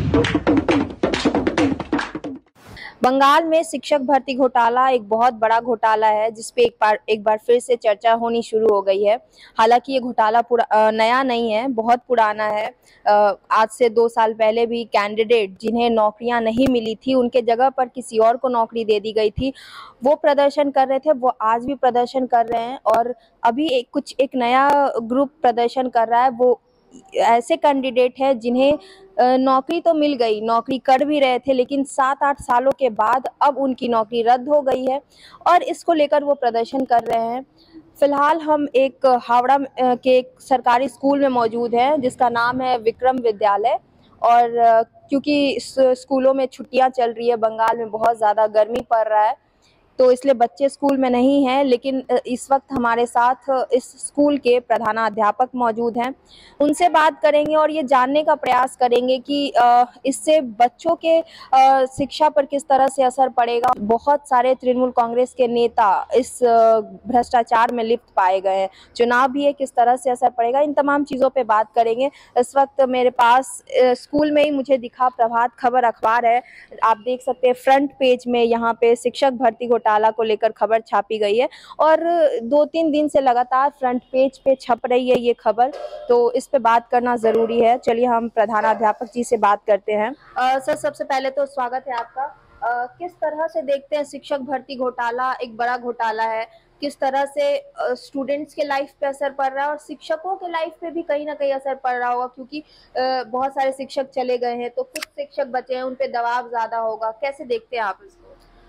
बंगाल में शिक्षक भर्ती घोटाला एक बहुत बड़ा घोटाला है, जिसपे एक बार फिर से चर्चा होनी शुरू हो गई है। हालांकि ये घोटाला नया नहीं है, बहुत पुराना है। आज से 2 साल पहले भी कैंडिडेट जिन्हें नौकरियां नहीं मिली थी, उनके जगह पर किसी और को नौकरी दे दी गई थी। वो प्रदर्शन कर रहे थे, वो आज भी प्रदर्शन कर रहे हैं। और अभी एक नया ग्रुप प्रदर्शन कर रहा है। वो ऐसे कैंडिडेट है जिन्हें नौकरी तो मिल गई, नौकरी कर भी रहे थे, लेकिन 7-8 सालों के बाद अब उनकी नौकरी रद्द हो गई है और इसको लेकर वो प्रदर्शन कर रहे हैं। फिलहाल हम एक हावड़ा के एक सरकारी स्कूल में मौजूद हैं, जिसका नाम है विक्रम विद्यालय। और क्योंकि इस स्कूलों में छुट्टियां चल रही है, बंगाल में बहुत ज़्यादा गर्मी पड़ रहा है, तो इसलिए बच्चे स्कूल में नहीं हैं। लेकिन इस वक्त हमारे साथ इस स्कूल के प्रधानाध्यापक मौजूद हैं। उनसे बात करेंगे और ये जानने का प्रयास करेंगे कि इससे बच्चों के शिक्षा पर किस तरह से असर पड़ेगा। बहुत सारे तृणमूल कांग्रेस के नेता इस भ्रष्टाचार में लिप्त पाए गए हैं। चुनाव भी है, किस तरह से असर पड़ेगा, इन तमाम चीज़ों पे बात करेंगे। इस वक्त मेरे पास स्कूल में ही मुझे दिखा प्रभात खबर अखबार है। आप देख सकते हैं फ्रंट पेज में यहाँ पे शिक्षक भर्ती घोटाला को लेकर खबर छापी गई है और 2-3 दिन से लगातार फ्रंट पेज पे छप रही है ये खबर। तो इस पे बात करना जरूरी है। चलिए हम प्रधानाध्यापक जी से बात करते हैं। सर, सबसे पहले तो स्वागत है आपका। किस तरह से देखते हैं शिक्षक भर्ती घोटाला? एक बड़ा घोटाला है, किस तरह से स्टूडेंट्स के लाइफ पे असर पड़ रहा है और शिक्षकों के लाइफ पे भी कहीं ना कहीं असर पड़ रहा होगा, क्योंकि बहुत सारे शिक्षक चले गए हैं, तो कुछ शिक्षक बचे हैं, उन पे दबाव ज्यादा होगा। कैसे देखते हैं आप इसको?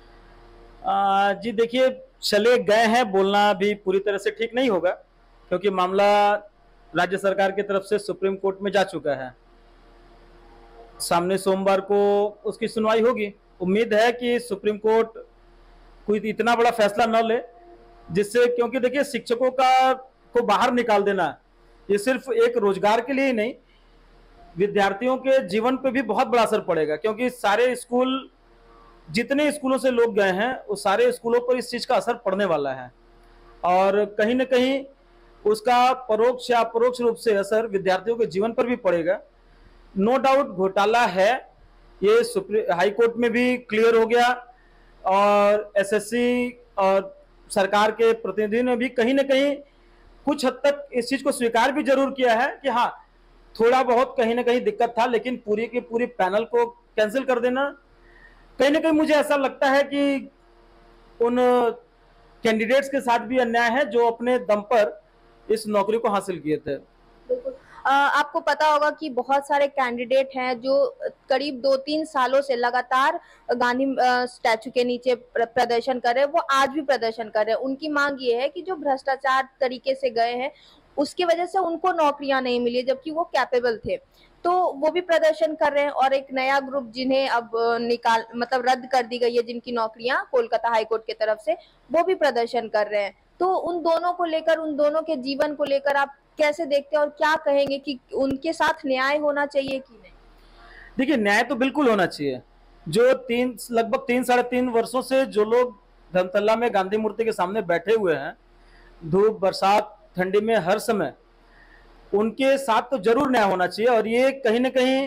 जी देखिए, चले गए हैं बोलना भी पूरी तरह से ठीक नहीं होगा, क्योंकि मामला राज्य सरकार की तरफ से सुप्रीम कोर्ट में जा चुका है। सामने सोमवार को उसकी सुनवाई होगी। उम्मीद है कि सुप्रीम कोर्ट कोई इतना बड़ा फैसला न ले जिससे, क्योंकि देखिए शिक्षकों को बाहर निकाल देना ये सिर्फ एक रोजगार के लिए ही नहीं, विद्यार्थियों के जीवन पे भी बहुत बड़ा असर पड़ेगा। क्योंकि सारे स्कूल, जितने स्कूलों से लोग गए हैं, वो सारे स्कूलों पर इस चीज का असर पड़ने वाला है और कहीं ना कहीं उसका परोक्ष या अपरोक्ष रूप से असर विद्यार्थियों के जीवन पर भी पड़ेगा। नो डाउट घोटाला है, ये हाई कोर्ट में भी क्लियर हो गया और एसएससी और सरकार के प्रतिनिधि ने भी कहीं ना कहीं कुछ हद तक इस चीज को स्वीकार भी जरूर किया है कि हाँ, थोड़ा बहुत कहीं ना कहीं दिक्कत था, लेकिन पूरी की पूरी पैनल को कैंसिल कर देना, कहीं ना कहीं मुझे ऐसा लगता है कि उन कैंडिडेट्स के साथ भी अन्याय है जो अपने दम पर इस नौकरी को हासिल किए थे। बिल्कुल। आपको पता होगा कि बहुत सारे कैंडिडेट हैं जो करीब 2-3 सालों से लगातार गांधी स्टैचू के नीचे प्रदर्शन कर रहे हैं। वो आज भी प्रदर्शन कर रहे हैं। उनकी मांग ये है कि जो भ्रष्टाचार तरीके से गए हैं, उसकी वजह से उनको नौकरियां नहीं मिली, जबकि वो कैपेबल थे। तो वो भी प्रदर्शन कर रहे हैं और एक नया ग्रुप जिन्हें अब रद्द कर दी गई है, जिनकी नौकरियां कोलकाता हाईकोर्ट की तरफ से, वो भी प्रदर्शन कर रहे हैं। तो उन दोनों को लेकर, उन दोनों के जीवन को लेकर आप कैसे देखते हैं और क्या कहेंगे कि उनके साथ न्याय होना चाहिए कि नहीं? देखिए, न्याय तो बिल्कुल होना चाहिए। जो लगभग 3-3.5 वर्षों से जो लोग धमतल्ला में गांधी मूर्ति के सामने बैठे हुए हैं, धूप बरसात ठंडी में हर समय, उनके साथ तो जरूर न्याय होना चाहिए। और ये कहीं ना कहीं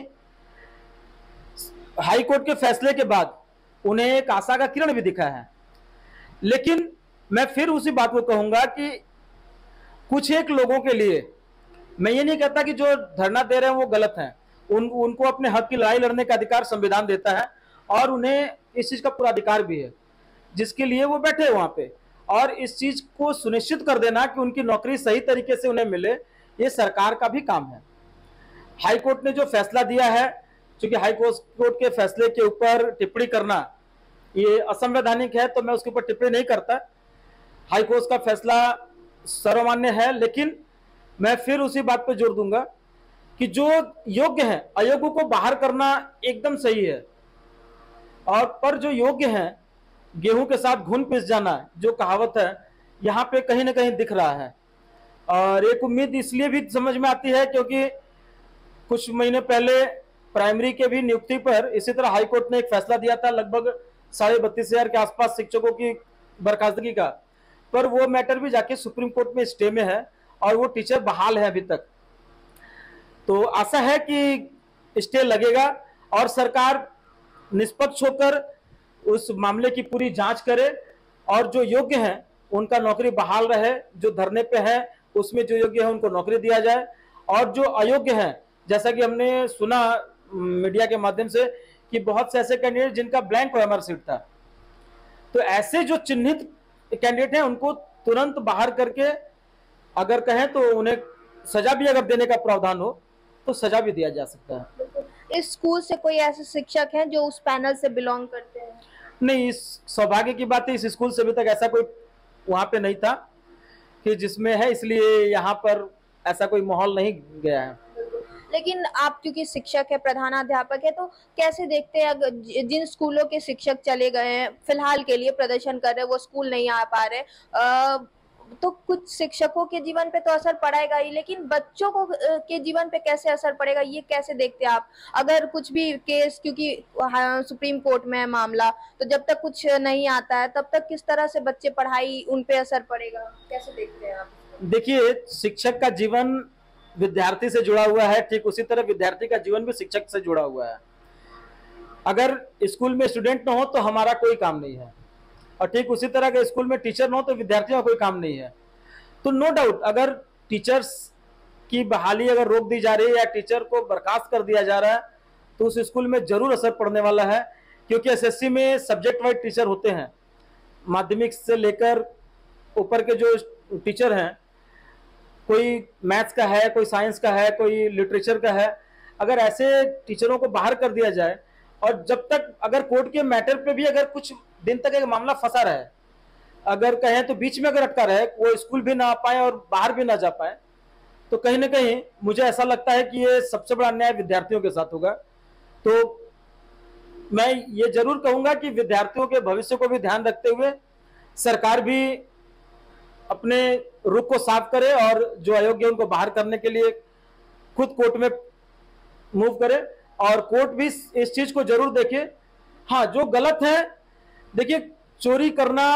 हाई कोर्ट के फैसले के बाद उन्हें एक आशा का किरण भी दिखा है। लेकिन मैं फिर उसी बात को कहूंगा कि कुछ एक लोगों के लिए, मैं ये नहीं कहता कि जो धरना दे रहे हैं वो गलत हैं, उनको अपने हक की लड़ाई लड़ने का अधिकार संविधान देता है और उन्हें इस चीज का पूरा अधिकार भी है जिसके लिए वो बैठे वहां पे। और इस चीज को सुनिश्चित कर देना कि उनकी नौकरी सही तरीके से उन्हें मिले, ये सरकार का भी काम है। हाई कोर्ट ने जो फैसला दिया है, क्योंकि हाई कोर्ट के फैसले के ऊपर टिप्पणी करना ये असंवैधानिक है, तो मैं उसके ऊपर टिप्पणी नहीं करता। हाई कोर्ट का फैसला सर्वमान्य है, लेकिन मैं फिर उसी बात पर जोर दूंगा कि जो योग्य है, अयोग्य को बाहर करना एकदम सही है, और पर जो योग्य है, गेहूं के साथ घुन पिस जाना जो कहावत है, यहाँ पे कहीं ना कहीं दिख रहा है। और एक उम्मीद इसलिए भी समझ में आती है क्योंकि कुछ महीने पहले प्राइमरी के भी नियुक्ति पर इसी तरह हाई कोर्ट ने एक फैसला दिया था, लगभग 32,500 के आसपास शिक्षकों की बर्खास्तगी का, पर वो मैटर भी जाके सुप्रीम कोर्ट में स्टे में है और वो टीचर बहाल है अभी तक। तो आशा है कि स्टे लगेगा और सरकार निष्पक्ष होकर उस मामले की पूरी जांच करे और जो योग्य हैं उनका नौकरी बहाल रहे, जो धरने पे है उसमें जो योग्य है उनको नौकरी दिया जाए, और जो अयोग्य हैं, जैसा कि हमने सुना मीडिया के माध्यम से कि बहुत से ऐसे कैंडिडेट जिनका ब्लैंक ओएमआर सीट था, तो ऐसे जो चिन्हित कैंडिडेट हैं उनको तुरंत बाहर करके अगर कहें तो उन्हें सजा भी अगर देने का प्रावधान हो तो सजा भी दिया जा सकता है। इस स्कूल से कोई ऐसे शिक्षक हैं जो उस पैनल से बिलोंग करते हैं? नहीं, इस सौभाग्य की बात है, इस स्कूल से अभी तक ऐसा कोई वहां पे नहीं था कि जिसमें है, इसलिए यहाँ पर ऐसा कोई माहौल नहीं गया है। लेकिन आप क्योंकि शिक्षक है, प्रधानाध्यापक है, तो कैसे देखते हैं अगर जिन स्कूलों के शिक्षक चले गए हैं, फिलहाल के लिए प्रदर्शन कर रहे हैं, वो स्कूल नहीं आ पा रहे, तो कुछ शिक्षकों के जीवन पे तो असर पड़ेगा ही, लेकिन बच्चों को के जीवन पे कैसे असर पड़ेगा, ये कैसे देखते हैं आप? अगर कुछ भी केस, क्योंकि सुप्रीम कोर्ट में है मामला, तो जब तक कुछ नहीं आता है तब तक किस तरह से बच्चे पढ़ाई उन पे असर पड़ेगा, कैसे देखते हैं आप? देखिए, शिक्षक का जीवन विद्यार्थी से जुड़ा हुआ है, ठीक उसी तरह विद्यार्थी का जीवन भी शिक्षक से जुड़ा हुआ है। अगर स्कूल में स्टूडेंट ना हो तो हमारा कोई काम नहीं है, और ठीक उसी तरह के स्कूल में टीचर ना हो तो विद्यार्थियों का कोई काम नहीं है। तो नो डाउट अगर टीचर्स की बहाली अगर रोक दी जा रही है या टीचर को बर्खास्त कर दिया जा रहा है तो उस स्कूल में जरूर असर पड़ने वाला है, क्योंकि एसएससी में सब्जेक्ट वाइज टीचर होते हैं। माध्यमिक से लेकर ऊपर के जो टीचर हैं, कोई मैथ्स का है, कोई साइंस का है, कोई लिटरेचर का है, अगर ऐसे टीचरों को बाहर कर दिया जाए और जब तक अगर कोर्ट के मैटर पे भी अगर कुछ दिन तक एक मामला फंसा रहे, अगर कहें तो बीच में अगर अटका रहे, वो स्कूल भी ना आ पाए और बाहर भी ना जा पाए, तो कहीं ना कहीं मुझे ऐसा लगता है कि ये सबसे बड़ा अन्याय विद्यार्थियों के साथ होगा। तो मैं ये जरूर कहूंगा कि विद्यार्थियों के भविष्य को भी ध्यान रखते हुए सरकार भी अपने रुख को साफ करे और जो अयोग्य उनको बाहर करने के लिए खुद कोर्ट में मूव करे, और कोर्ट भी इस चीज को जरूर देखे। हाँ, जो गलत है, देखिए चोरी करना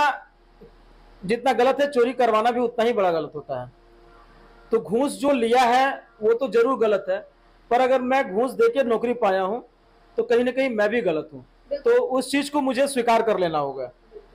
जितना गलत है, चोरी करवाना भी उतना ही बड़ा गलत होता है। तो घूस जो लिया है वो तो जरूर गलत है, पर अगर मैं घूस देके नौकरी पाया हूं तो कहीं ना कहीं मैं भी गलत हूं, तो उस चीज को मुझे स्वीकार कर लेना होगा।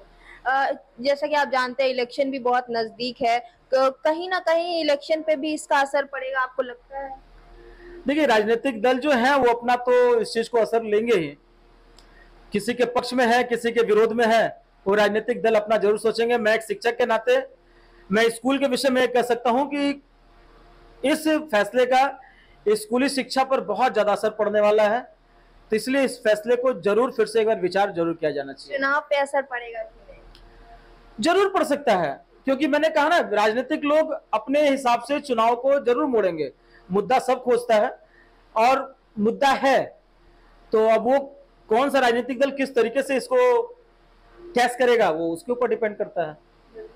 जैसा कि आप जानते हैं इलेक्शन भी बहुत नजदीक है, तो कहीं ना कहीं इलेक्शन पे भी इसका असर पड़ेगा, आपको लगता है? देखिए, राजनीतिक दल जो है वो अपना तो इस चीज को असर लेंगे ही, किसी के पक्ष में है, किसी के विरोध में है, वो राजनीतिक दल अपना जरूर सोचेंगे। मैं एक शिक्षक के नाते मैं स्कूल के विषय में कह सकता हूं कि इस फैसले का स्कूली शिक्षा पर बहुत ज्यादा असर पड़ने वाला है, तो इसलिए इस फैसले को जरूर फिर से एक बार विचार जरूर किया जाना चाहिए। चुनाव पे असर पड़ेगा कि नहीं? जरूर पड़ सकता है, क्योंकि मैंने कहा ना, राजनीतिक लोग अपने हिसाब से चुनाव को जरूर मोड़ेंगे। मुद्दा सब खोजता है और मुद्दा है, तो अब वो कौन सा राजनीतिक दल किस तरीके से इसको कैश करेगा वो उसके ऊपर डिपेंड करता है।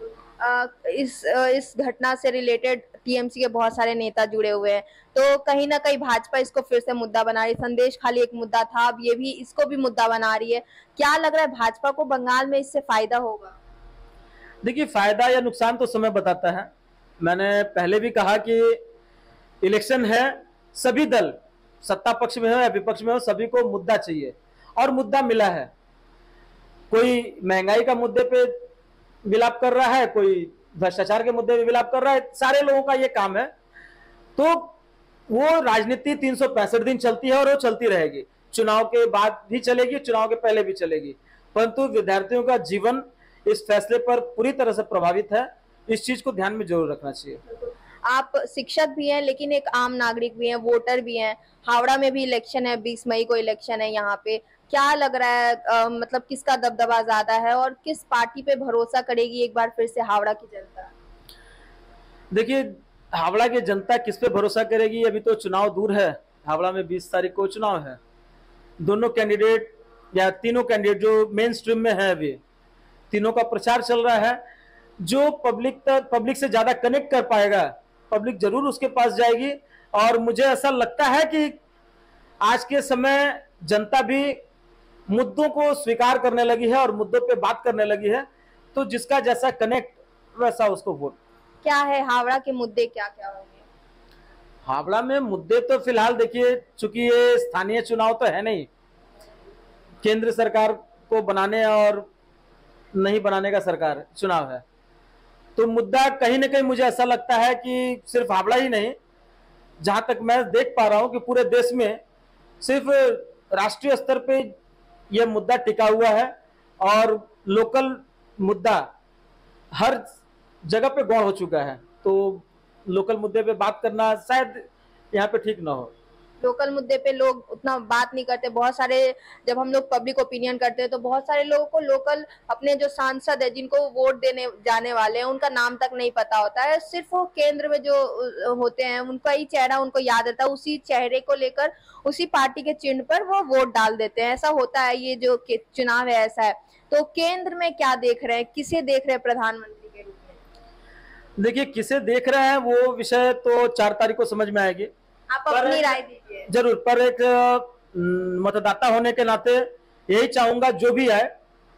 इस घटना से रिलेटेड टीएमसी के बहुत सारे नेता जुड़े हुए हैं, तो कहीं ना कहीं भाजपा इसको फिर से मुद्दा बना रही है। संदेश खाली एक मुद्दा था, अब ये भी इसको भी मुद्दा बना रही है। क्या लग रहा है भाजपा को बंगाल में इससे फायदा होगा? देखिए, फायदा या नुकसान तो समय बताता है। मैंने पहले भी कहा कि इलेक्शन है, सभी दल सत्ता पक्ष में हो या विपक्ष में हो, सभी को मुद्दा चाहिए और मुद्दा मिला है। कोई महंगाई का मुद्दे पे विलाप कर रहा है, कोई भ्रष्टाचार के मुद्दे पे विलाप कर रहा है, सारे लोगों का ये काम है। तो वो राजनीति 365 दिन चलती है और वो चलती रहेगी, चुनाव के बाद भी चलेगी, चुनाव के पहले भी चलेगी, परंतु विद्यार्थियों का जीवन इस फैसले पर पूरी तरह से प्रभावित है। इस चीज को ध्यान में जरूर रखना चाहिए। आप शिक्षक भी हैं लेकिन एक आम नागरिक भी हैं, वोटर भी हैं। हावड़ा में भी इलेक्शन है, 20 मई को इलेक्शन है यहाँ पे। क्या लग रहा है, मतलब किसका दबदबा ज्यादा है और किस पार्टी पे भरोसा करेगी एक बार फिर से हावड़ा की जनता? देखिए, हावड़ा की जनता किस पे भरोसा करेगी, अभी तो चुनाव दूर है। हावड़ा में 20 तारीख को चुनाव है। दोनों कैंडिडेट या तीनों कैंडिडेट जो मेन स्ट्रीम में है, अभी तीनों का प्रचार चल रहा है। जो पब्लिक से ज्यादा कनेक्ट कर पाएगा, पब्लिक जरूर उसके पास जाएगी। और मुझे ऐसा लगता है कि आज के समय जनता भी मुद्दों को स्वीकार करने लगी है और मुद्दों पे बात करने लगी है, तो जिसका जैसा कनेक्ट वैसा उसको वोट। क्या है हावड़ा के मुद्दे, क्या क्या होंगे? हावड़ा में मुद्दे तो फिलहाल देखिए, चूंकि ये स्थानीय चुनाव तो है नहीं, केंद्र सरकार को बनाने और नहीं बनाने का सरकार चुनाव है, तो मुद्दा कहीं ना कहीं मुझे ऐसा लगता है कि सिर्फ हावड़ा ही नहीं, जहां तक मैं देख पा रहा हूं कि पूरे देश में सिर्फ राष्ट्रीय स्तर पे यह मुद्दा टिका हुआ है और लोकल मुद्दा हर जगह पे गौण हो चुका है। तो लोकल मुद्दे पे बात करना शायद यहाँ पे ठीक ना हो। लोकल मुद्दे पे लोग उतना बात नहीं करते। बहुत सारे, जब हम लोग पब्लिक ओपिनियन करते हैं तो बहुत सारे लोगों को लोकल अपने जो सांसद है, जिनको वोट देने जाने वाले हैं, उनका नाम तक नहीं पता होता है। सिर्फ वो केंद्र में जो होते हैं उनका ही चेहरा उनको याद रहता है, उसी चेहरे को लेकर उसी पार्टी के चिन्ह पर वो वोट डाल देते हैं। ऐसा होता है, ये जो चुनाव है ऐसा है। तो केंद्र में क्या देख रहे हैं, किसे देख रहे हैं प्रधानमंत्री के रूप में? देखिए, किसे देख रहे हैं वो विषय तो 4 तारीख को समझ में आएगी। आप अपनी राय दीजिए। जरूर, पर एक मतदाता होने के नाते यही चाहूंगा, जो भी है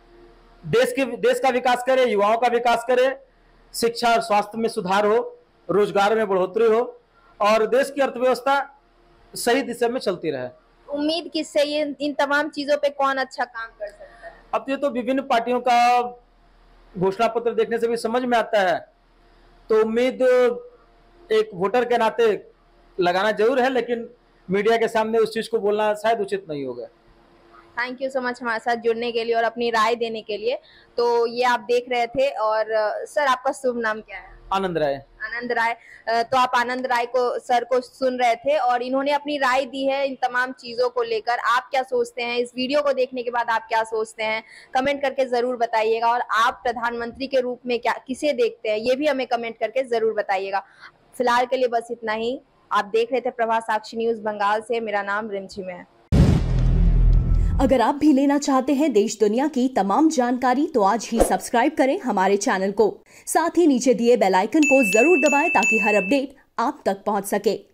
देश का विकास करे, युवाओं का विकास करे, शिक्षा और स्वास्थ्य में सुधार हो, रोजगार में बढ़ोतरी हो और देश की अर्थव्यवस्था सही दिशा में चलती रहे। उम्मीद किससे, ये इन तमाम चीजों पे कौन अच्छा काम कर सकता है? अब ये तो विभिन्न पार्टियों का घोषणा पत्र देखने से भी समझ में आता है, तो उम्मीद एक वोटर के नाते लगाना जरूर है, लेकिन मीडिया के सामने उस चीज को बोलना शायद उचित नहीं होगा। थैंक यू सो मच हमारे साथ जुड़ने के लिए और अपनी राय देने के लिए। तो ये आप देख रहे थे। और सर, आपका शुभ नाम क्या है? आनंद राय। आनंद राय। तो आप आनंद राय को सर को सुन रहे थे और इन्होंने अपनी राय दी है इन तमाम चीजों को लेकर। आप क्या सोचते हैं? इस वीडियो को देखने के बाद आप क्या सोचते हैं, कमेंट करके जरूर बताइएगा। और आप प्रधानमंत्री के रूप में क्या किसे देखते हैं, ये भी हमें कमेंट करके जरूर बताइएगा। फिलहाल के लिए बस इतना ही। आप देख रहे थे प्रभा साक्षी न्यूज बंगाल से। मेरा नाम रिमझिम है। अगर आप भी लेना चाहते हैं देश दुनिया की तमाम जानकारी, तो आज ही सब्सक्राइब करें हमारे चैनल को। साथ ही नीचे दिए बेल आइकन को जरूर दबाएं ताकि हर अपडेट आप तक पहुंच सके।